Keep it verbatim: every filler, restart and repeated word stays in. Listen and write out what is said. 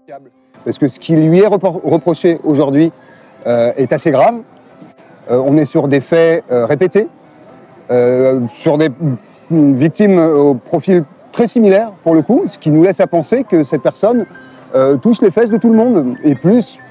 Parce que ce qui lui est reproché aujourd'hui euh, est assez grave. Euh, on est sur des faits euh, répétés, euh, sur des victimes au profil très similaire pour le coup, ce qui nous laisse à penser que cette personne euh, touche les fesses de tout le monde, et plus